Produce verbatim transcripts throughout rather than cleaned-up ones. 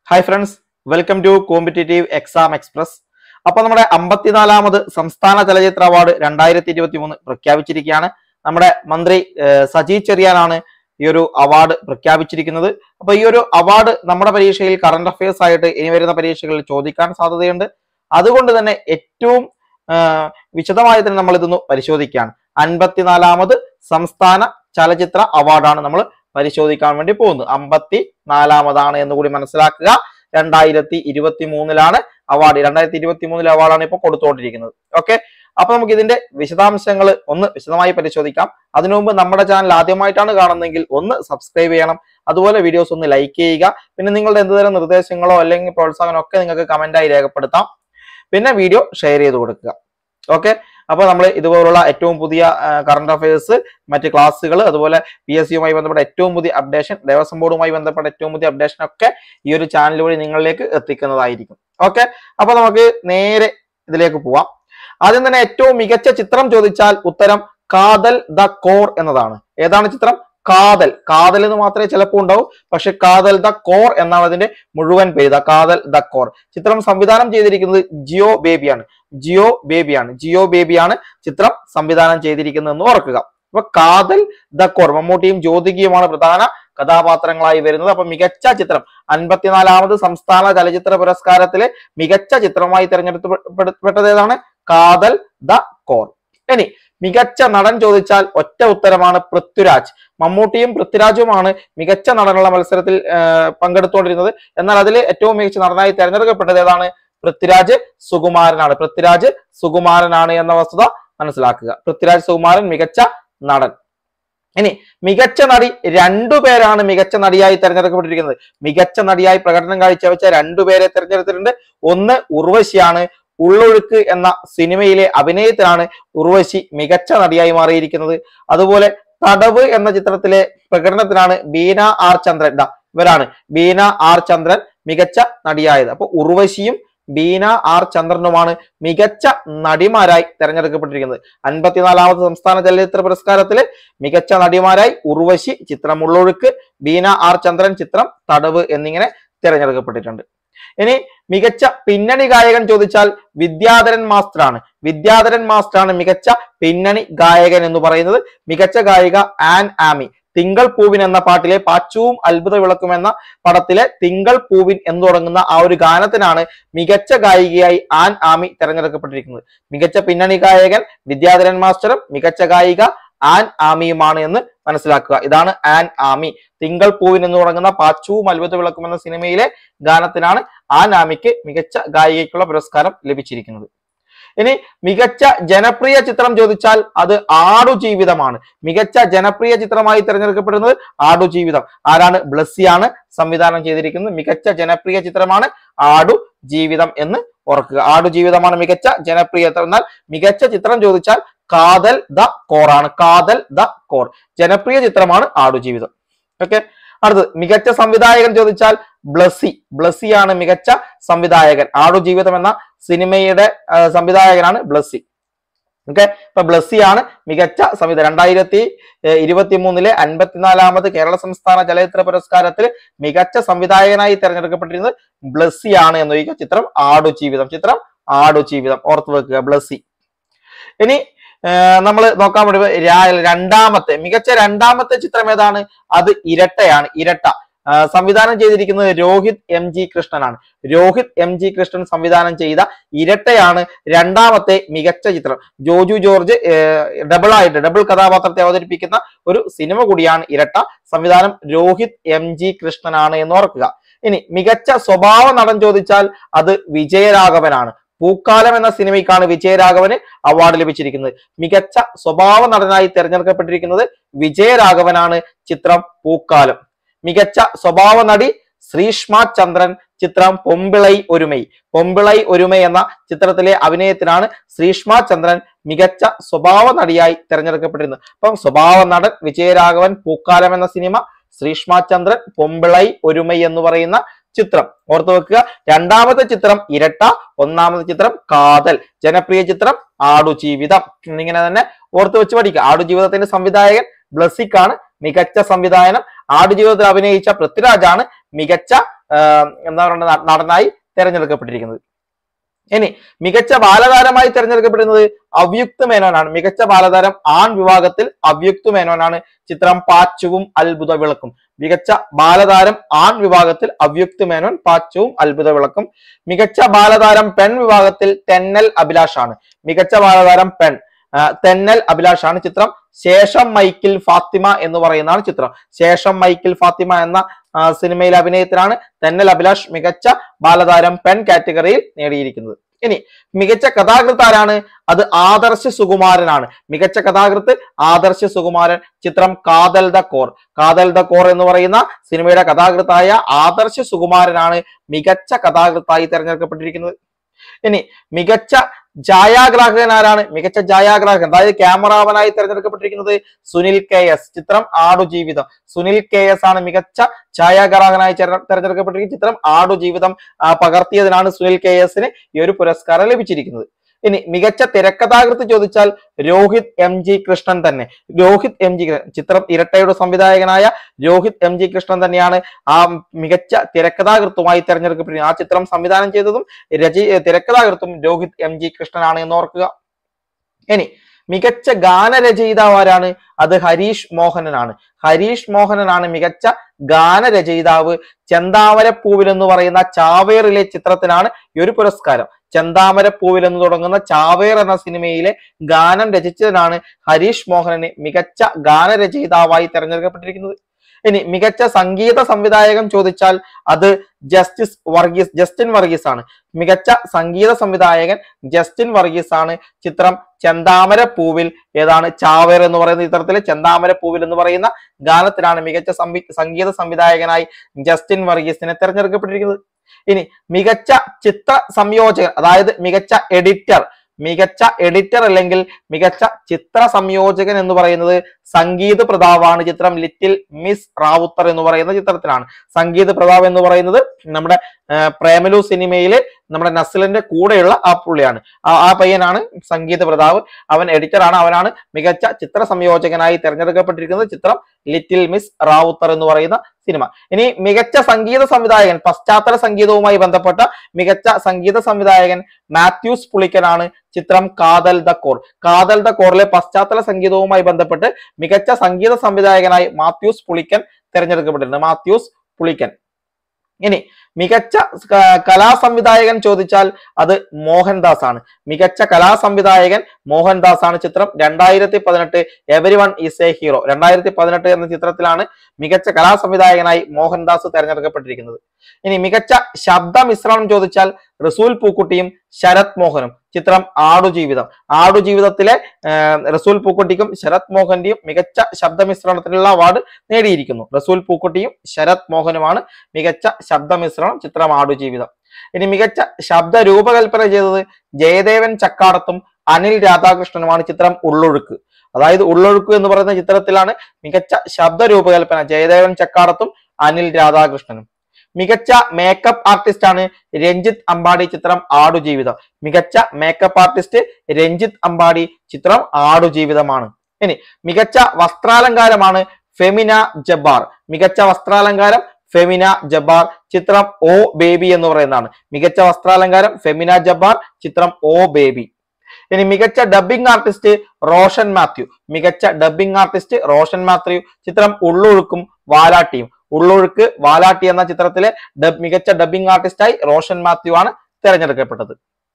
Hi friends, welcome to competitive exam express. അപ്പോൾ നമ്മുടെ അമ്പത്തിനാലാമത് സംസ്ഥാന ചലച്ചിത്ര അവാർഡ് രണ്ടായിരത്തി ഇരുപത്തി മൂന്ന് പ്രഖ്യാപിച്ചിരിക്കുകയാണ്. നമ്മുടെ മന്ത്രി സജി ചെറിയാനാണ് ഈ ഒരു അവാർഡ് പ്രഖ്യാപിച്ചിരിക്കുന്നത്. അപ്പൊ ഈ ഒരു അവാർഡ് നമ്മുടെ പരീക്ഷയിൽ കറണ്ട് അഫയേഴ്സ് ആയിട്ട് ഇനി വരുന്ന പരീക്ഷകളിൽ ചോദിക്കാൻ സാധ്യതയുണ്ട്. അതുകൊണ്ട് തന്നെ ഏറ്റവും വിശദമായി തന്നെ നമ്മൾ ഇതൊന്ന് പരിശോധിക്കുകയാണ്. അൻപത്തിനാലാമത് സംസ്ഥാന ചലച്ചിത്ര അവാർഡാണ് നമ്മൾ പരിശോധിക്കാൻ വേണ്ടി പോകുന്നത്. അമ്പത്തി നാലാമതാണ് എന്ന് കൂടി മനസ്സിലാക്കുക. രണ്ടായിരത്തി ഇരുപത്തി മൂന്നിലാണ് അവാർഡ്. രണ്ടായിരത്തി ഇരുപത്തി മൂന്നിലെ അവാർഡാണ് ഇപ്പോൾ കൊടുത്തുകൊണ്ടിരിക്കുന്നത്. ഓക്കെ, അപ്പൊ നമുക്ക് ഇതിന്റെ വിശദാംശങ്ങൾ ഒന്ന് വിശദമായി പരിശോധിക്കാം. അതിനു മുമ്പ് നമ്മുടെ ചാനൽ ആദ്യമായിട്ടാണ് കാണുന്നതെങ്കിൽ ഒന്ന് സബ്സ്ക്രൈബ് ചെയ്യണം. അതുപോലെ വീഡിയോസ് ഒന്ന് ലൈക്ക് ചെയ്യുക. പിന്നെ നിങ്ങളുടെ എന്തുതരം നിർദ്ദേശങ്ങളോ അല്ലെങ്കിൽ പ്രോത്സാഹനമോ ഒക്കെ നിങ്ങൾക്ക് കമന്റായി രേഖപ്പെടുത്താം. പിന്നെ വീഡിയോ ഷെയർ ചെയ്ത് കൊടുക്കുക. ഓക്കെ, അപ്പൊ നമ്മൾ ഇതുപോലുള്ള ഏറ്റവും പുതിയ കറണ്ട് അഫയേഴ്സ്, മറ്റ് ക്ലാസ്സുകൾ, അതുപോലെ പി എസ് സിയുമായി ബന്ധപ്പെട്ട ഏറ്റവും പുതിയ അപ്ഡേഷൻ, ദേവസ്വം ബോർഡുമായി ബന്ധപ്പെട്ട ഏറ്റവും പുതിയ അപ്ഡേഷൻ ഒക്കെ ഈ ഒരു ചാനൽ വഴി നിങ്ങളിലേക്ക് എത്തിക്കുന്നതായിരിക്കും. ഓക്കെ, അപ്പൊ നമുക്ക് നേരെ ഇതിലേക്ക് പോവാം. ആദ്യം തന്നെ ഏറ്റവും മികച്ച ചിത്രം ചോദിച്ചാൽ ഉത്തരം കാതൽ ദ കോർ എന്നതാണ്. ഏതാണ് ചിത്രം? കാതൽ. കാതൽ എന്ന് മാത്രമേ ചിലപ്പോൾ ഉണ്ടാവൂ, പക്ഷെ കാതൽ ദ കോർ എന്നാണ് അതിന്റെ മുഴുവൻ പേര്. ദ കാതൽ ദ കോർ. ചിത്രം സംവിധാനം ചെയ്തിരിക്കുന്നത് ജിയോ ബേബിയാണ്. ജിയോ ബേബിയാണ് ജിയോ ബേബിയാണ് ചിത്രം സംവിധാനം ചെയ്തിരിക്കുന്നത് എന്ന് ഓർക്കുക. അപ്പൊ കാതൽ ദ കോർ, മമ്മൂട്ടിയും ജ്യോതികയുമാണ് പ്രധാന കഥാപാത്രങ്ങളായി വരുന്നത്. അപ്പൊ മികച്ച ചിത്രം, അൻപത്തിനാലാമത് സംസ്ഥാന ചലച്ചിത്ര പുരസ്കാരത്തിലെ മികച്ച ചിത്രമായി തിരഞ്ഞെടുക്കപ്പെട്ടത് ഏതാണ്? കാതൽ ദ കോർ. ഇനി മികച്ച നടൻ ചോദിച്ചാൽ ഒറ്റ ഉത്തരമാണ് പൃഥ്വിരാജ്. മമ്മൂട്ടിയും പൃഥ്വിരാജുമാണ് മികച്ച നടനുള്ള മത്സരത്തിൽ പങ്കെടുത്തുകൊണ്ടിരുന്നത്. എന്നാൽ അതിൽ ഏറ്റവും മികച്ച നടനായി തിരഞ്ഞെടുക്കപ്പെട്ടത് ഏതാണ്? പൃഥ്വിരാജ് സുകുമാരനാണ്. പൃഥ്വിരാജ് സുകുമാരനാണ് എന്ന വസ്തുത മനസ്സിലാക്കുക. പൃഥ്വിരാജ് സുകുമാരൻ മികച്ച നടൻ. ഇനി മികച്ച നടി, രണ്ടുപേരാണ് മികച്ച നടിയായി തെരഞ്ഞെടുക്കപ്പെട്ടിരിക്കുന്നത്. മികച്ച നടിയായി പ്രകടനം കാഴ്ചവെച്ച രണ്ടുപേരെ തെരഞ്ഞെടുത്തിട്ടുണ്ട്. ഒന്ന് ഉർവശിയാണ്. ഉള്ളൊഴുക്ക് എന്ന സിനിമയിലെ അഭിനയത്തിനാണ് ഉർവശി മികച്ച നടിയായി മാറിയിരിക്കുന്നത്. അതുപോലെ തടവ് എന്ന ചിത്രത്തിലെ പ്രകടനത്തിനാണ് ബീന ആർ ചന്ദ്രൻ, ഇവരാണ് ബീന ആർ ചന്ദ്രൻ മികച്ച നടിയായത്. അപ്പൊ ഉർവശിയും ബീന ആർ ചന്ദ്രനുമാണ് മികച്ച നടിമാരായി തെരഞ്ഞെടുക്കപ്പെട്ടിരിക്കുന്നത്. അൻപത്തിനാലാമത് സംസ്ഥാന ചലച്ചിത്ര പുരസ്കാരത്തില് മികച്ച നടിമാരായി ഉർവശി ചിത്രം ഉള്ളൊഴുക്ക്, ബീന ആർ ചന്ദ്രൻ ചിത്രം തടവ് എന്നിങ്ങനെ തിരഞ്ഞെടുക്കപ്പെട്ടിട്ടുണ്ട്. ഇനി മികച്ച പിന്നണി ഗായകൻ ചോദിച്ചാൽ വിദ്യാധരൻ മാസ്റ്ററാണ്. വിദ്യാധരൻ മാസ്റ്ററാണ് മികച്ച പിന്നണി ഗായകൻ എന്ന് പറയുന്നത്. മികച്ച ഗായിക ആൻ ആമി. തിങ്കൾ പൂവിൻ എന്ന പാട്ടിലെ പാച്ചുവും അത്ഭുത വിളക്കും എന്ന പടത്തിലെ തിങ്കൾ പൂവിൻ എന്ന് തുടങ്ങുന്ന ആ ഒരു ഗാനത്തിനാണ് മികച്ച ഗായികയായി ആൻ ആമി തെരഞ്ഞെടുക്കപ്പെട്ടിരിക്കുന്നത്. മികച്ച പിന്നണി ഗായകൻ വിദ്യാധരൻ മാസ്റ്ററും മികച്ച ഗായിക ആൻ ആമിയുമാണ് എന്ന് മനസ്സിലാക്കുക. ഇതാണ് ആൻ ആമി. തിങ്കൾ പൂവിൻ എന്ന് തുടങ്ങുന്ന പാച്ചുവും അത്ഭുത വിളക്കും എന്ന സിനിമയിലെ ഗാനത്തിനാണ് ആൻ ആമിക്ക് മികച്ച ഗായികയ്ക്കുള്ള പുരസ്കാരം ലഭിച്ചിരിക്കുന്നത്. ഇനി മികച്ച ജനപ്രിയ ചിത്രം ചോദിച്ചാൽ അത് ആടുജീവിതമാണ്. മികച്ച ജനപ്രിയ ചിത്രമായി തിരഞ്ഞെടുക്കപ്പെടുന്നത് ആടുജീവിതം. ആരാണ്? ബ്ലസ്സിയാണ് സംവിധാനം ചെയ്തിരിക്കുന്നത്. മികച്ച ജനപ്രിയ ചിത്രമാണ് ആടുജീവിതം എന്ന് ഓർക്കുക. ആടുജീവിതമാണ് മികച്ച ജനപ്രിയ ചിത്രം. എന്നാൽ മികച്ച ചിത്രം ചോദിച്ചാൽ കാതൽ ദ കോർ ആണ്. കാതൽ ദ കോർ. ജനപ്രിയ ചിത്രമാണ് ആടുജീവിതം. ഓക്കെ, അടുത്തത് മികച്ച സംവിധായകൻ ചോദിച്ചാൽ ബ്ലസ്സി. ബ്ലസ്സിയാണ് മികച്ച സംവിധായകൻ. ആടുജീവിതം എന്ന സിനിമയുടെ സംവിധായകനാണ് ബ്ലസ്സി. ഓക്കെ, ഇപ്പൊ ബ്ലസ്സിയാണ് മികച്ച സംവിധായകൻ. രണ്ടായിരത്തി ഇരുപത്തി മൂന്നിലെ അൻപത്തിനാലാമത് കേരള സംസ്ഥാന ചലച്ചിത്ര പുരസ്കാരത്തിൽ മികച്ച സംവിധായകനായി തെരഞ്ഞെടുക്കപ്പെട്ടിരുന്നത് ബ്ലസ്സിയാണ് എന്ന് ചോദിക്കുക. ചിത്രം ആടുജീവിതം. ചിത്രം ആടുജീവിതം ഓർത്തു വെക്കുക, ബ്ലസ്സി. ഇനി നമ്മൾ നോക്കാൻ വേണ്ടി രണ്ടാമത്തെ മികച്ച രണ്ടാമത്തെ ചിത്രം ഏതാണ്? അത് ഇരട്ടയാണ്. ഇരട്ട സംവിധാനം ചെയ്തിരിക്കുന്നത് രോഹിത് എം ജി കൃഷ്ണനാണ്. രോഹിത് എം ജി കൃഷ്ണൻ സംവിധാനം ചെയ്ത ഇരട്ടയാണ് രണ്ടാമത്തെ മികച്ച ചിത്രം. ജോജു ജോർജ് ഡബിൾ ആയിട്ട് ഡബിൾ കഥാപാത്രത്തെ അവതരിപ്പിക്കുന്ന ഒരു സിനിമ കൂടിയാണ് ഇരട്ട. സംവിധാനം രോഹിത് എം ജി കൃഷ്ണനാണ് എന്ന് ഓർക്കുക. ഇനി മികച്ച സ്വഭാവ നടൻ ചോദിച്ചാൽ അത് വിജയരാഘവനാണ്. പൂക്കാലം എന്ന സിനിമയ്ക്കാണ് വിജയരാഘവന് അവാർഡ് ലഭിച്ചിരിക്കുന്നത്. മികച്ച സ്വഭാവ നടനായി തിരഞ്ഞെടുക്കപ്പെട്ടിരിക്കുന്നത് വിജയരാഘവനാണ്. ചിത്രം പൂക്കാലം. മികച്ച സ്വഭാവ നടി ശ്രീഷ്മ ചന്ദ്രൻ. ചിത്രം പൊമ്പിളൈ ഒരുമൈ. പൊമ്പിളൈ ഒരുമൈ എന്ന ചിത്രത്തിലെ അഭിനയത്തിനാണ് ശ്രീഷ്മ ചന്ദ്രൻ മികച്ച സ്വഭാവ നടിയായി തിരഞ്ഞെടുക്കപ്പെട്ടിരുന്നത്. അപ്പം സ്വഭാവ നടൻ വിജയരാഘവൻ, പൂക്കാലം എന്ന സിനിമ, ശ്രീഷ്മ ചന്ദ്രൻ, പൊമ്പിളൈ ഒരുമൈ എന്ന് പറയുന്ന ചിത്രം ഓർത്തു വെക്കുക. രണ്ടാമത്തെ ചിത്രം ഇരട്ട, ഒന്നാമത്തെ ചിത്രം കാതൽ. ജനപ്രിയ ചിത്രം ആടുജീവിതം. എന്നിങ്ങനെ തന്നെ ഓർത്തു വെച്ച് പഠിക്കുക. ആടുജീവിതത്തിന്റെ സംവിധായകൻ ബ്ലസ്സിക്കാണ് മികച്ച സംവിധായകൻ. ആടുജീവിതത്തിൽ അഭിനയിച്ച പൃഥ്വിരാജാണ് മികച്ച എന്താ പറയുക നടനായി തെരഞ്ഞെടുക്കപ്പെട്ടിരിക്കുന്നത്. ഇനി മികച്ച ബാലതാരമായി തെരഞ്ഞെടുക്കപ്പെടുന്നത് അവ്യുക്ത മേനോനാണ്. മികച്ച ബാലതാരം ആൺ വിഭാഗത്തിൽ അവ്യുക്ത മേനോനാണ്. ചിത്രം പാച്ചുവും അത്ഭുത വിളക്കും. മികച്ച ബാലതാരം ആൺ വിഭാഗത്തിൽ അവ്യുക്ത മേനോൻ, പാച്ചുവും അത്ഭുത വിളക്കും. മികച്ച ബാലതാരം പെൺ വിഭാഗത്തിൽ തെന്നൽ അഭിലാഷാണ്. മികച്ച ബാലതാരം പെൺ തെന്നൽ അഭിലാഷാണ്. ചിത്രം ശേഷം മൈക്കിൽ ഫാത്തിമ എന്ന് പറയുന്നതാണ് ചിത്രം. ശേഷം മൈക്കിൽ ഫാത്തിമ എന്ന സിനിമയിലെ അഭിനയത്തിനാണ് തെന്നൽ അഭിലാഷ് മികച്ച ബാലതാരം പെൺ കാറ്റഗറിയിൽ നേടിയിരിക്കുന്നത്. ഇനി മികച്ച കഥാകൃത്ത് ആരാണ്? അത് ആദർശ സുകുമാരനാണ്. മികച്ച കഥാകൃത്ത് ആദർശ സുകുമാരൻ. ചിത്രം Kaathal The Core. Kaathal The Core എന്ന് പറയുന്ന സിനിമയുടെ കഥാകൃത്തായ ആദർശ സുകുമാരനാണ് മികച്ച കഥാകൃത്തായി തെരഞ്ഞെടുക്കപ്പെട്ടിരിക്കുന്നത്. ഇനി മികച്ച ഛായാഗ്രാഹകൻ ആരാണ്? മികച്ച ഛായാഗ്രാഹകൻ അതായത് ക്യാമറാമാനായി തെരഞ്ഞെടുക്കപ്പെട്ടിരിക്കുന്നത് സുനിൽ കെ എസ്. ചിത്രം ആടുജീവിതം. സുനിൽ കെ എസ് ആണ് മികച്ച ഛായാഗ്രാഹകനായി തെരഞ്ഞെടുക്കപ്പെട്ടിരിക്കുന്നത്. ചിത്രം ആടുജീവിതം പകർത്തിയതിനാണ് സുനിൽ കെ എസിന് ഈ ഒരു പുരസ്കാരം ലഭിച്ചിരിക്കുന്നത്. ഇനി മികച്ച തിരക്കഥാകൃത്ത് ചോദിച്ചാൽ രോഹിത് എം ജി കൃഷ്ണൻ തന്നെ. രോഹിത് എം ജി ചിത്രം ഇരട്ടയുടെ സംവിധായകനായ രോഹിത് എം ജി കൃഷ്ണൻ തന്നെയാണ് ആ മികച്ച തിരക്കഥാകൃത്തുമായി തെരഞ്ഞെടുക്കപ്പെട്ടിരിക്കുന്നത്. ആ ചിത്രം സംവിധാനം ചെയ്തതും രചി തിരക്കഥാകൃത്തും രോഹിത് എം ജി കൃഷ്ണനാണ് എന്ന് ഓർക്കുക. ഇനി മികച്ച ഗാനരചയിതാവ് ആരാണ്? അത് ഹരീഷ് മോഹനനാണ്. ഹരീഷ് മോഹനനാണ് മികച്ച ഗാനരചയിതാവ്. ചെന്താമരപ്പൂവിൽ എന്ന് പറയുന്ന ചാവേറിലെ ചിത്രത്തിനാണ് ഈ ഒരു പുരസ്കാരം. ചെന്താമരപ്പൂവിൽ എന്ന് തുടങ്ങുന്ന ചാവേർ എന്ന സിനിമയിലെ ഗാനം രചിച്ചതിനാണ് ഹരീഷ് മോഹനന് മികച്ച ഗാനരചയിതാവായി തെരഞ്ഞെടുക്കപ്പെട്ടിരിക്കുന്നത്. ഇനി മികച്ച സംഗീത സംവിധായകൻ ചോദിച്ചാൽ അത് ജസ്റ്റിസ് വർഗീസ് ജസ്റ്റിൻ വർഗീസ് ആണ്. മികച്ച സംഗീത സംവിധായകൻ ജസ്റ്റിൻ വർഗീസ് ആണ്. ചിത്രം ചെന്താമരപ്പൂവിൽ ഏതാണ് ചാവേർ എന്ന് പറയുന്ന ചിത്രത്തിലെ ചെന്താമരപ്പൂവിൽ എന്ന് പറയുന്ന ഗാനത്തിനാണ് മികച്ച സംഗീത സംവിധായകനായി ജസ്റ്റിൻ വർഗീസിനെ തെരഞ്ഞെടുക്കപ്പെട്ടിരിക്കുന്നത്. ഇനി മികച്ച ചിത്ര സംയോജകൻ അതായത് മികച്ച എഡിറ്റർ മികച്ച എഡിറ്റർ അല്ലെങ്കിൽ മികച്ച ചിത്ര സംയോജകൻ എന്ന് പറയുന്നത് സംഗീത് പ്രതാപാണ്. ചിത്രം ലിറ്റിൽ മിസ് റാവുത്തർ എന്ന് പറയുന്ന ചിത്രത്തിലാണ്. സംഗീത് പ്രതാപ് എന്ന് പറയുന്നത് നമ്മുടെ പ്രേമലു സിനിമയിലെ നമ്മുടെ നസ്ലിന്റെ കൂടെയുള്ള ആ പുള്ളിയാണ്. ആ ആ പയ്യനാണ് സംഗീത് പ്രതാപ്. അവൻ എഡിറ്റർ ആണ്. അവനാണ് മികച്ച ചിത്ര സംയോജകനായി തെരഞ്ഞെടുക്കപ്പെട്ടിരിക്കുന്നത്. ചിത്രം ലിറ്റിൽ മിസ് റാവുത്തർ എന്ന് പറയുന്ന സിനിമ. ഇനി മികച്ച സംഗീത സംവിധായകൻ പശ്ചാത്തല സംഗീതവുമായി ബന്ധപ്പെട്ട മികച്ച സംഗീത സംവിധായകൻ മാത്യൂസ് പുളിക്കനാണ്. ചിത്രം Kaathal The Core. Kaathal The കോറിലെ പശ്ചാത്തല സംഗീതവുമായി ബന്ധപ്പെട്ട് മികച്ച സംഗീത സംവിധായകനായി മാത്യൂസ് പുളിക്കൻ തെരഞ്ഞെടുക്കപ്പെട്ടിട്ടുണ്ട്. മാത്യൂസ് പുളിക്കൻ. ഇനി മികച്ച കലാ സംവിധായകൻ ചോദിച്ചാൽ അത് മോഹൻദാസ് ആണ്. മികച്ച കലാ സംവിധായകൻ മോഹൻദാസ് ആണ്. ചിത്രം രണ്ടായിരത്തി പതിനെട്ട് Everyone Is a Hero. രണ്ടായിരത്തി പതിനെട്ട് എന്ന ചിത്രത്തിലാണ് മികച്ച കലാ സംവിധായകനായി മോഹൻദാസ് തെരഞ്ഞെടുക്കപ്പെട്ടിരിക്കുന്നത്. ഇനി മികച്ച ശബ്ദ മിശ്രണം ചോദിച്ചാൽ റസൂൽ പൂക്കുട്ടിയും ശരത് മോഹനും. ചിത്രം ആടുജീവിതം. ആടുജീവിതത്തിലെ റസൂൽ പൂക്കുട്ടിക്കും ശരത് മോഹന്റെയും മികച്ച ശബ്ദ മിശ്രണത്തിനുള്ള അവാർഡ് നേടിയിരിക്കുന്നു. റസൂൽ പൂക്കുട്ടിയും ശരത് മോഹനുമാണ് മികച്ച ശബ്ദ മിശ്രണം. ചിത്രം ആടുജീവിതം. ഇനി മികച്ച ശബ്ദ രൂപകൽപ്പന ചെയ്തത് ജയദേവൻ ചക്കാടത്തും അനിൽ രാധാകൃഷ്ണനുമാണ്. ചിത്രം ഉള്ളൊഴുക്ക്. അതായത് ഉള്ളൊഴുക്ക് എന്ന് പറയുന്ന ചിത്രത്തിലാണ് മികച്ച ശബ്ദ രൂപകൽപ്പന ജയദേവൻ ചക്കാടത്തും അനിൽ രാധാകൃഷ്ണനും. മികച്ച മേക്കപ്പ് ആർട്ടിസ്റ്റ് ആണ് രഞ്ജിത്ത് അമ്പാടി. ചിത്രം ആടുജീവിതം. മികച്ച മേക്കപ്പ് ആർട്ടിസ്റ്റ് രഞ്ജിത്ത് അമ്പാടി. ചിത്രം ആടുജീവിതമാണ്. ഇനി മികച്ച വസ്ത്രാലങ്കാരമാണ് ഫെമിന ജബ്ബാർ. മികച്ച വസ്ത്രാലങ്കാരം ഫെമിന ജബ്ബാർ. ചിത്രം ഓ ബേബി എന്ന് പറയുന്നതാണ്. മികച്ച വസ്ത്രാലങ്കാരം ഫെമിന ജബ്ബാർ. ചിത്രം ഓ ബേബി. ഇനി മികച്ച ഡബ്ബിംഗ് ആർട്ടിസ്റ്റ് റോഷൻ മാത്യു. മികച്ച ഡബ്ബിംഗ് ആർട്ടിസ്റ്റ് റോഷൻ മാത്യു. ചിത്രം ഉള്ളൊഴുക്കും വാലാട്ടിയും. ഉള്ളൊഴുക്ക് വാലാട്ടി എന്ന ചിത്രത്തിലെ മികച്ച ഡബ്ബിംഗ് ആർട്ടിസ്റ്റായി റോഷൻ മാത്യു ആണ് തെരഞ്ഞെടുക്കപ്പെട്ടത്.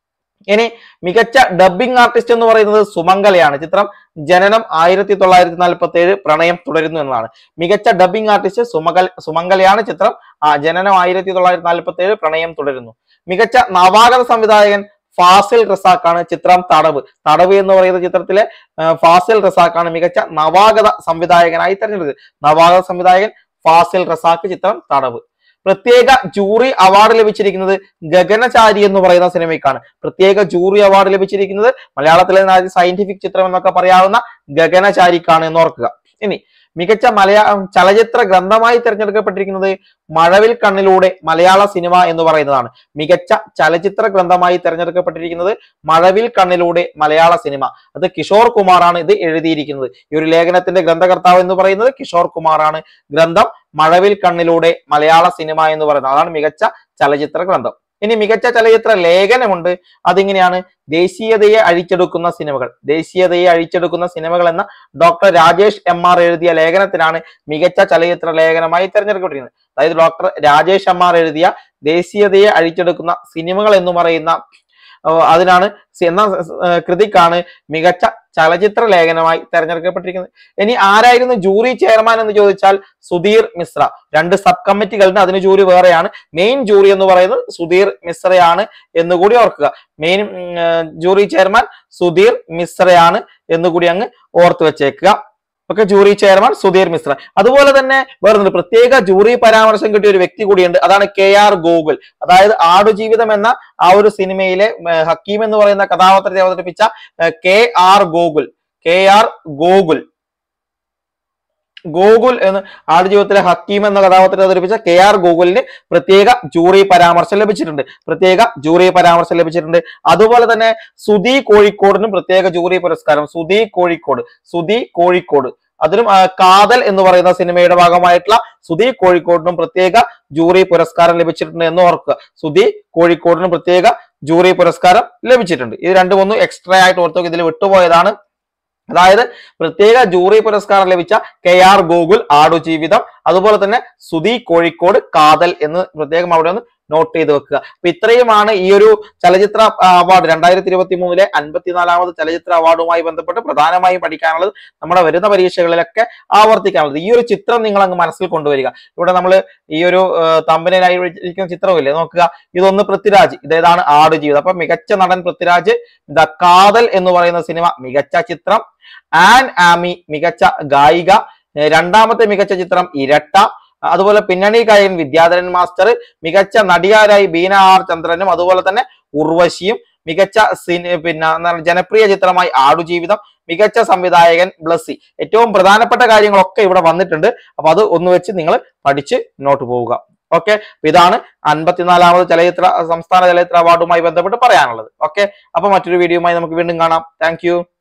ഇനി മികച്ച ഡബ്ബിംഗ് ആർട്ടിസ്റ്റ് എന്ന് പറയുന്നത് സുമംഗലയാണ്. ചിത്രം ജനനം ആയിരത്തി തൊള്ളായിരത്തി നാൽപ്പത്തി ഏഴ് പ്രണയം തുടരുന്നു എന്നതാണ്. മികച്ച ഡബ്ബിംഗ് ആർട്ടിസ്റ്റ് സുമംഗല സുമംഗലയാണ്. ചിത്രം ജനനം ആയിരത്തി തൊള്ളായിരത്തി നാൽപ്പത്തി ഏഴ് പ്രണയം തുടരുന്നു. മികച്ച നവാഗത സംവിധായകൻ ഫാസിൽ റസാഖാണ്. ചിത്രം തടവ്. തടവ് എന്ന് പറയുന്ന ചിത്രത്തിലെ ഫാസിൽ റസാഖാണ് മികച്ച നവാഗത സംവിധായകനായി തെരഞ്ഞെടുത്തത്. നവാഗത സംവിധായകൻ ഫാസിൽ റസാഖ്. ചിത്രം തടവ്. പ്രത്യേക ജൂറി അവാർഡ് ലഭിച്ചിരിക്കുന്നത് ഗഗനചാരി എന്ന് പറയുന്ന സിനിമയ്ക്കാണ്. പ്രത്യേക ജൂറി അവാർഡ് ലഭിച്ചിരിക്കുന്നത് മലയാളത്തിലെ സയന്റിഫിക് ചിത്രം എന്നൊക്കെ പറയാവുന്ന ഗഗനചാരിക്കാണ് എന്ന് ഓർക്കുക. ഇനി മികച്ച മലയാള ചലച്ചിത്ര ഗ്രന്ഥമായി തിരഞ്ഞെടുക്കപ്പെട്ടിരിക്കുന്നത് മഴവിൽ കണ്ണിലൂടെ മലയാള സിനിമ എന്ന് പറയുന്നതാണ്. മികച്ച ചലച്ചിത്ര ഗ്രന്ഥമായി തിരഞ്ഞെടുക്കപ്പെട്ടിരിക്കുന്നത് മഴവിൽ കണ്ണിലൂടെ മലയാള സിനിമ. അത് കിഷോർ കുമാറാണ് ഇത് എഴുതിയിരിക്കുന്നത്. ഈ ഒരു ലേഖനത്തിന്റെ ഗ്രന്ഥകർത്താവ് എന്ന് പറയുന്നത് കിഷോർ കുമാറാണ്. ഗ്രന്ഥം മഴവിൽ കണ്ണിലൂടെ മലയാള സിനിമ എന്ന് പറയുന്നത്, അതാണ് മികച്ച ചലച്ചിത്ര ഗ്രന്ഥം. ഇനി മികച്ച ചലച്ചിത്ര ലേഖനമുണ്ട്. അതിങ്ങനെയാണ്: ദേശീയതയെ അഴിച്ചെടുക്കുന്ന സിനിമകൾ. ദേശീയതയെ അഴിച്ചെടുക്കുന്ന സിനിമകൾ എന്ന ഡോക്ടർ രാജേഷ് എം ആർ എഴുതിയ ലേഖനത്തിനാണ് മികച്ച ചലച്ചിത്ര ലേഖനമായി തിരഞ്ഞെടുക്കപ്പെട്ടിരിക്കുന്നത്. അതായത് ഡോക്ടർ രാജേഷ് എം ആർ എഴുതിയ ദേശീയതയെ അഴിച്ചെടുക്കുന്ന സിനിമകൾ എന്ന് പറയുന്ന അതിനാണ് എന്ന കൃതിക്കാണ് മികച്ച ചലച്ചിത്ര ലേഖനമായി തെരഞ്ഞെടുക്കപ്പെട്ടിരിക്കുന്നത്. ഇനി ആരായിരുന്നു ജൂറി ചെയർമാൻ എന്ന് ചോദിച്ചാൽ സുധീർ മിശ്ര. രണ്ട് സബ് കമ്മിറ്റികളുണ്ട്, അതിന് ജൂറി വേറെയാണ്. മെയിൻ ജൂറി എന്ന് പറയുന്നത് സുധീർ മിശ്രയാണ് എന്നുകൂടി ഓർക്കുക. മെയിൻ ജൂറി ചെയർമാൻ സുധീർ മിശ്രയാണ് എന്നുകൂടി അങ്ങ് ഓർത്തു വെച്ചേക്കുക. Okay, jury chairman Sudhir Mishra. അതുപോലെ തന്നെ വേറൊരു പ്രത്യേക ജൂറി പരാമർശം കിട്ടിയ ഒരു വ്യക്തി കൂടിയുണ്ട്, അതാണ് കെ ആർ ഗോകുൽ. അതായത് ആടുജീവിതം എന്ന ആ ഒരു സിനിമയിലെ ഹക്കീം എന്ന് പറയുന്ന കഥാപാത്രത്തെ അവതരിപ്പിച്ച K R Gokul K R Gokul Gokul എന്ന് ആടുജീവിതത്തിലെ ഹക്കീം എന്ന കഥാപാത്രത്തെ അവതരിപ്പിച്ച കെ ആർ ഗോകുലിന് പ്രത്യേക ജൂറി പരാമർശം ലഭിച്ചിട്ടുണ്ട്. പ്രത്യേക ജൂറി പരാമർശം ലഭിച്ചിട്ടുണ്ട്. അതുപോലെ തന്നെ സുധി കോഴിക്കോടിനും പ്രത്യേക ജൂറി പുരസ്കാരം. സുധി കോഴിക്കോട് സുധി കോഴിക്കോട് അതിനും കാതൽ എന്ന് പറയുന്ന സിനിമയുടെ ഭാഗമായിട്ടുള്ള സുധി കോഴിക്കോടിനും പ്രത്യേക ജൂറി പുരസ്കാരം ലഭിച്ചിട്ടുണ്ട് എന്ന് ഓർക്കുക. സുധി കോഴിക്കോടിനും പ്രത്യേക ജൂറി പുരസ്കാരം ലഭിച്ചിട്ടുണ്ട്. ഇത് രണ്ടും ഒന്ന് എക്സ്ട്രാ ആയിട്ട് ഓർക്കുക, ഇതിൽ വിട്ടുപോയതാണ്. അതായത് പ്രത്യേക ജൂറി പുരസ്കാരം ലഭിച്ച കെ ആർ ഗോകുൽ ആടുജീവിതം, അതുപോലെ തന്നെ സുധി കോഴിക്കോട് കാതൽ എന്ന് പ്രത്യേകം അവിടെ ഒന്ന് നോട്ട് ചെയ്ത് വെക്കുക. അപ്പൊ ഇത്രയുമാണ് ഈ ഒരു ചലച്ചിത്ര അവാർഡ് രണ്ടായിരത്തി ഇരുപത്തി മൂന്നിലെ അൻപത്തിനാലാമത് ചലച്ചിത്ര അവാർഡുമായി ബന്ധപ്പെട്ട് പ്രധാനമായും പഠിക്കാനുള്ളത്, നമ്മുടെ വരുന്ന പരീക്ഷകളിലൊക്കെ ആവർത്തിക്കാനുള്ളത്. ഈ ഒരു ചിത്രം നിങ്ങൾ അങ്ങ് മനസ്സിൽ കൊണ്ടുവരിക. ഇവിടെ നമ്മൾ ഈ ഒരു തമ്പനയിലായി ഇരിക്കുന്ന ചിത്രമില്ലേ, നോക്കുക. ഇതൊന്ന് പൃഥ്വിരാജ്, ഇതേതാണ് ആടുജീവിതം. അപ്പൊ മികച്ച നടൻ പൃഥ്വിരാജ്, ദ കാതൽ എന്ന് പറയുന്ന സിനിമ മികച്ച ചിത്രം, ആൻ ആമി മികച്ച ഗായിക, രണ്ടാമത്തെ മികച്ച ചിത്രം ഇരട്ട, അതുപോലെ പിന്നണി ഗായകൻ വിദ്യാധരൻ മാസ്റ്റർ, മികച്ച നടിയാരായി ബീന ആർ ചന്ദ്രനും അതുപോലെ തന്നെ ഉർവശിയും, മികച്ച സിനി പിന്നെ ജനപ്രിയ ചിത്രമായി ആടുജീവിതം, മികച്ച സംവിധായകൻ ബ്ലസ്സി. ഏറ്റവും പ്രധാനപ്പെട്ട കാര്യങ്ങളൊക്കെ ഇവിടെ വന്നിട്ടുണ്ട്. അപ്പൊ അത് ഒന്ന് വെച്ച് നിങ്ങൾ പഠിച്ച് നോട്ട് പോവുക. ഓക്കെ, ഇതാണ് അൻപത്തിനാലാമത് ചലച്ചിത്ര സംസ്ഥാന ചലച്ചിത്ര അവാർഡുമായി ബന്ധപ്പെട്ട് പറയാനുള്ളത്. ഓക്കെ, അപ്പൊ മറ്റൊരു വീഡിയോയുമായി നമുക്ക് വീണ്ടും കാണാം. താങ്ക്